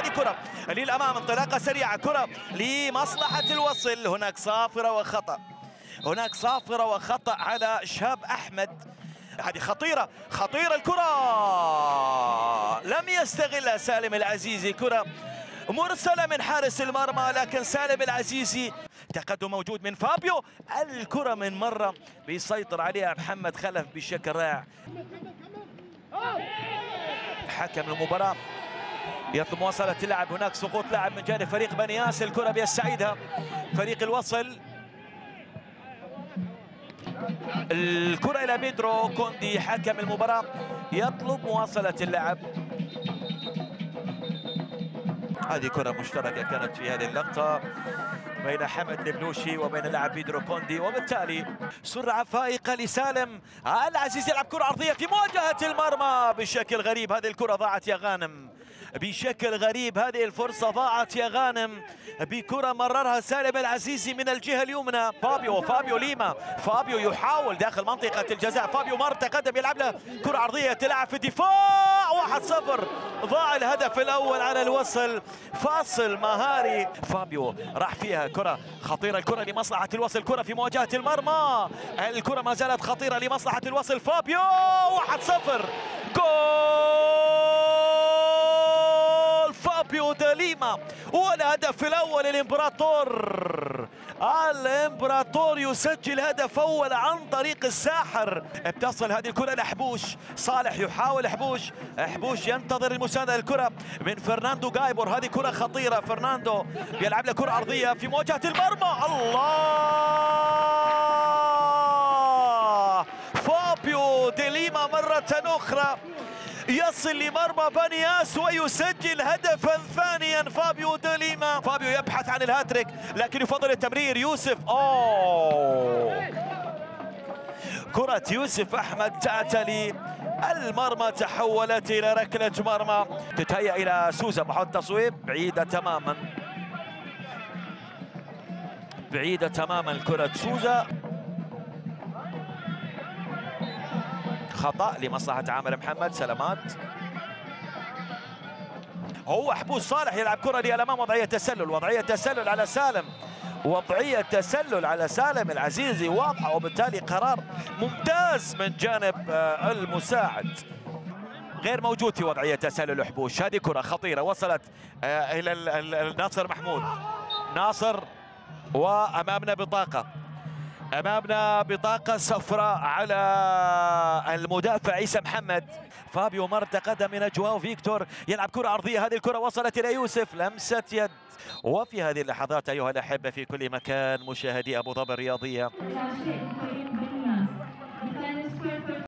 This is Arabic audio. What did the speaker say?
هذه كرة للأمام، انطلاقة سريعة، كرة لمصلحة الوصل. هناك صافرة وخطأ، هناك صافرة وخطأ على شهاب أحمد. هذه خطيرة، خطيرة الكرة لم يستغلها سالم العزيزي. كرة مرسلة من حارس المرمى، لكن سالم العزيزي تقدم موجود من فابيو. الكرة من مرة بيسيطر عليها محمد خلف بشكل رائع. حكم المباراة يطلب مواصلة اللعب. هناك سقوط لاعب من جانب فريق بني ياس. الكرة بيستعيدها فريق الوصل. الكرة إلى بيدرو كوندي حكم المباراة يطلب مواصلة اللعب. هذه كرة مشتركة كانت في هذه اللقطة بين حمد البلوشي وبين اللاعب بيدرو كوندي، وبالتالي سرعة فائقة لسالم العزيزي. يلعب كرة عرضية في مواجهة المرمى بشكل غريب. هذه الكرة ضاعت يا غانم بشكل غريب. هذه الفرصة ضاعت يا غانم بكرة مررها سالم العزيزي من الجهة اليمنى. فابيو ليما، فابيو يحاول داخل منطقة الجزاء. فابيو مر تقدم يلعب له كرة عرضية تلعب في الدفاع. 1-0 ضاع الهدف الأول على الوصل. فاصل مهاري فابيو راح فيها، كرة خطيرة، الكرة لمصلحة الوصل، كرة في مواجهة المرمى. الكرة ما زالت خطيرة لمصلحة الوصل. فابيو 1-0 جول فابيو دليما. والهدف الأول الإمبراطور يسجل هدف أول عن طريق الساحر. بتصل هذه الكرة لحبوش، صالح يحاول، حبوش ينتظر المساندة. الكرة من فرناندو جايبور، هذه كرة خطيرة. فرناندو بيلعب له كرة عرضية في مواجهة المرمى. الله، فابيو دليما مرة أخرى يصل لمرمى بني ياس ويسجل هدفا ثانيا. فابيو دليما، فابيو يبحث عن الهاتريك لكن يفضل التمرير. يوسف، كرة يوسف أحمد تعتلي المرمى، تحولت إلى ركلة مرمى. تتهيأ إلى سوزا محط تصويب، بعيدة تماما كرة سوزا. خطأ لمصلحة عامر محمد. سلامات، هو حبوس صالح يلعب كرة للأمام. وضعية تسلل على سالم، وضعية تسلل على سالم العزيزي واضحة، وبالتالي قرار ممتاز من جانب المساعد. غير موجود في وضعية تسلل حبوش. هذه كرة خطيرة وصلت إلى ناصر محمود. ناصر، وأمامنا بطاقة صفراء على المدافع عيسى محمد. فابيو مر تقدم من جواو فيكتور، يلعب كرة عرضية. هذه الكرة وصلت إلى يوسف، لمسة يد. وفي هذه اللحظات أيها الأحبة في كل مكان مشاهدي أبو ظبي الرياضية،